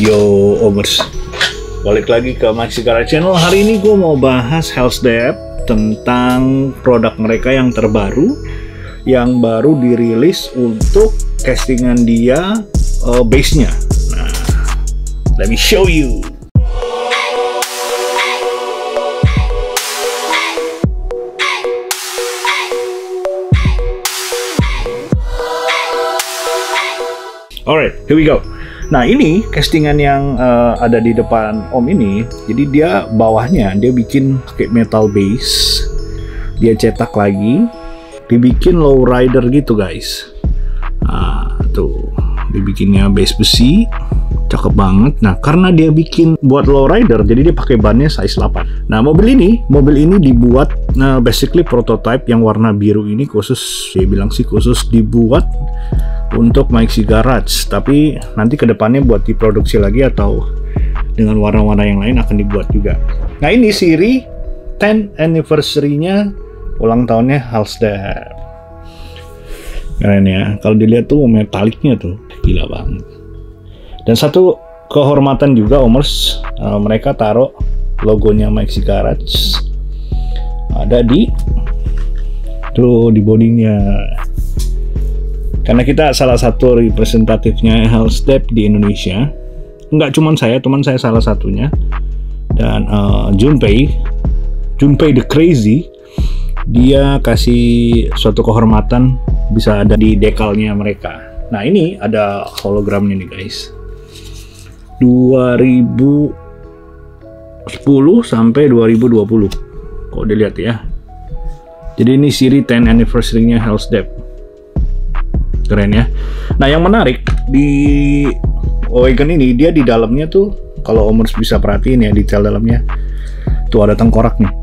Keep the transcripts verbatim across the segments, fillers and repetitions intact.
Yo Omers, balik lagi ke Maxi Garage Channel. Hari ini gue mau bahas Hellstep tentang produk mereka yang terbaru, yang baru dirilis untuk castingan dia uh, base-nya. Nah, let me show you. Alright, here we go. Nah, ini castingan yang uh, ada di depan Om ini. Jadi dia bawahnya dia bikin pakai metal base. Dia cetak lagi, dibikin lowrider gitu guys. Nah, tuh dibikinnya base besi, cakep banget. Nah, karena dia bikin buat lowrider, jadi dia pakai bannya size delapan. Nah, mobil ini, mobil ini dibuat uh, basically prototype yang warna biru ini khusus, dia bilang sih khusus dibuat untuk Maxi Garage, tapi nanti kedepannya buat diproduksi lagi atau dengan warna-warna yang lain akan dibuat juga. Nah, ini siri tenth anniversary-nya, ulang tahunnya Hellstep. Keren ya, kalau dilihat tuh metaliknya tuh gila banget. Dan satu kehormatan juga Omers, uh, mereka taruh logonya Maxi Garage ada di tuh di bodinya. Karena kita salah satu representatifnya Hellstep di Indonesia. Nggak cuma saya, teman saya salah satunya. Dan uh, Junpei, Junpei the Crazy, dia kasih suatu kehormatan bisa ada di dekalnya mereka. Nah, ini ada hologramnya nih guys. dua ribu sepuluh sampai dua ribu dua puluh. Kok dilihat ya. Jadi ini siri tenth anniversary-nya Hellstep. Keren ya. Nah, yang menarik di Wagon ini, dia di dalamnya tuh kalau Omers bisa perhatiin ya detail dalamnya tuh ada tengkorak nih.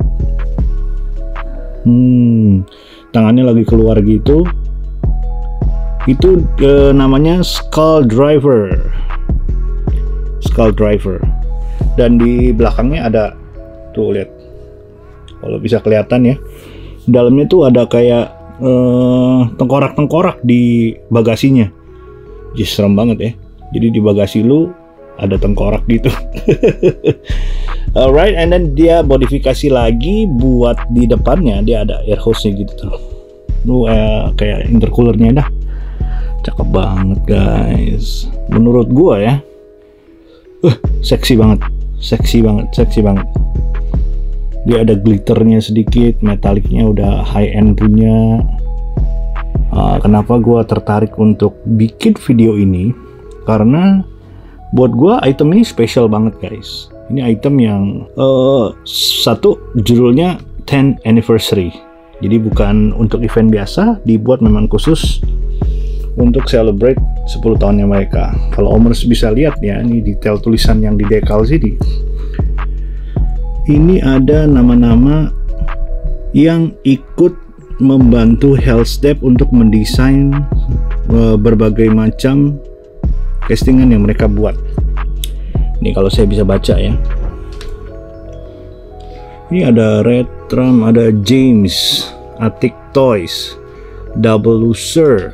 Hmm, tangannya lagi keluar gitu. Itu eh, namanya Skull Driver. Skull Driver. Dan di belakangnya ada tuh lihat. Kalau bisa kelihatan ya. Dalamnya tuh ada kayak tengkorak-tengkorak uh, di bagasinya. Jadi serem banget ya. Jadi di bagasi lu ada tengkorak gitu. Alright, and then dia modifikasi lagi buat di depannya dia ada air hose-nya gitu tuh. Lu uh, kayak intercoolernya dah. Cakep banget guys. Menurut gua ya. Uh, seksi banget. Seksi banget, seksi banget. Dia ada glitternya sedikit, metaliknya udah high end punya. Uh, kenapa gue tertarik untuk bikin video ini? Karena buat gue item ini spesial banget guys. Ini item yang uh, satu judulnya tenth anniversary. Jadi bukan untuk event biasa, dibuat memang khusus untuk celebrate sepuluh tahunnya mereka. Kalau Omers bisa lihat ya, ini detail tulisan yang di dekal sini. Ini ada nama-nama yang ikut membantu Hellstep untuk mendesain uh, berbagai macam castingan yang mereka buat. Ini kalau saya bisa baca ya. Ini ada Red Drum, ada James, Attic Toys, Double Loser.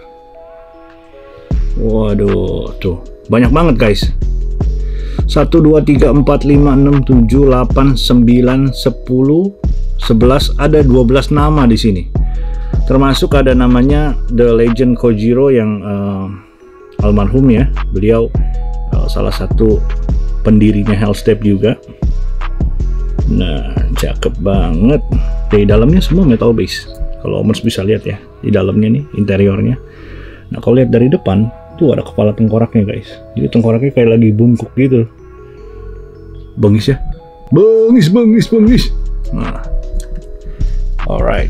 Waduh, tuh banyak banget guys. satu, dua, tiga, empat, lima, enam, tujuh, delapan, sembilan, sepuluh, sebelas, ada dua belas nama di sini. Termasuk ada namanya The Legend Kojiro yang uh, almarhum ya. Beliau uh, salah satu pendirinya Hellstep juga. Nah, cakep banget. Di dalamnya semua metal base. Kalau Omers bisa lihat ya, di dalamnya nih interiornya. Nah, kalau lihat dari depan tuh ada kepala tengkoraknya guys. Jadi tengkoraknya kayak lagi bungkuk gitu. Bengis ya. Bengis, bengis, bengis. Nah. Alright.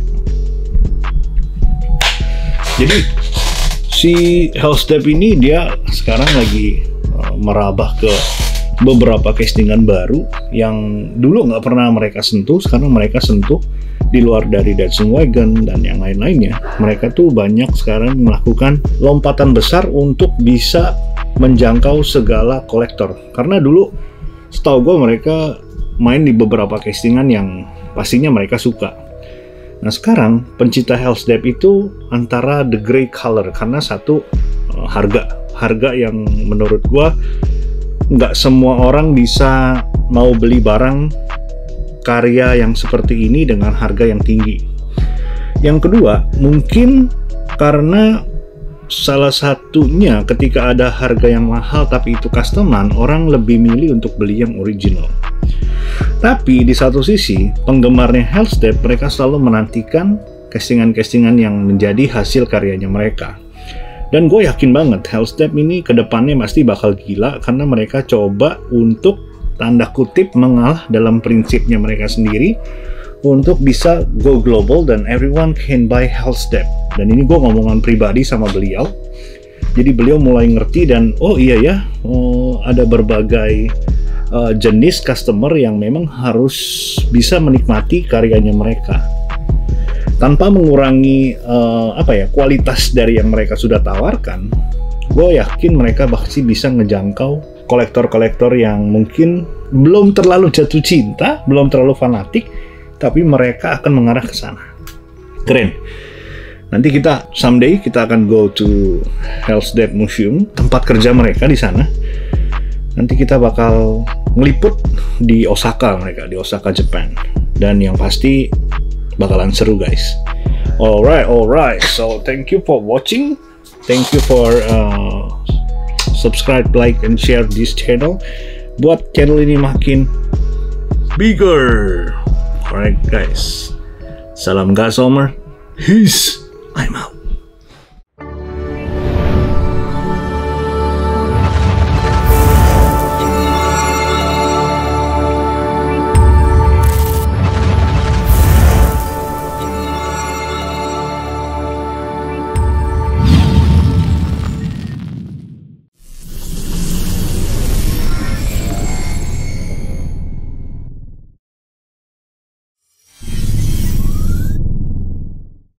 Jadi si Hellstep ini dia sekarang lagi uh, merambah ke beberapa castingan baru yang dulu nggak pernah mereka sentuh. Sekarang mereka sentuh di luar dari Datsun Wagon dan yang lain-lainnya. Mereka tuh banyak sekarang melakukan lompatan besar untuk bisa menjangkau segala kolektor. Karena dulu setahu gue mereka main di beberapa castingan yang pastinya mereka suka. Nah, sekarang pencinta Hellstep itu antara the grey color karena satu uh, harga harga yang menurut gue nggak semua orang bisa mau beli barang karya yang seperti ini dengan harga yang tinggi. Yang kedua, mungkin karena salah satunya ketika ada harga yang mahal tapi itu customan, orang lebih milih untuk beli yang original. Tapi di satu sisi, penggemarnya Hellstep mereka selalu menantikan castingan-castingan yang menjadi hasil karyanya mereka. Dan gue yakin banget Hellstep ini kedepannya pasti bakal gila karena mereka coba untuk tanda kutip mengalah dalam prinsipnya mereka sendiri untuk bisa go global dan everyone can buy Hellstep. Dan ini gue ngomongan pribadi sama beliau. Jadi beliau mulai ngerti dan oh iya ya, oh, ada berbagai uh, jenis customer yang memang harus bisa menikmati karyanya mereka tanpa mengurangi uh, apa ya kualitas dari yang mereka sudah tawarkan. Gue yakin mereka pasti bisa ngejangkau kolektor-kolektor yang mungkin belum terlalu jatuh cinta, belum terlalu fanatik, tapi mereka akan mengarah ke sana. Keren. Nanti kita someday kita akan go to Hellstep Museum, tempat kerja mereka di sana. Nanti kita bakal ngeliput di Osaka mereka, di Osaka, Jepang. Dan yang pasti bakalan seru, guys. Alright, alright. So thank you for watching. Thank you for uh, subscribe, like, and share this channel. Buat channel ini makin bigger. Alright, guys. Salam Gasomer. Peace. I'm out.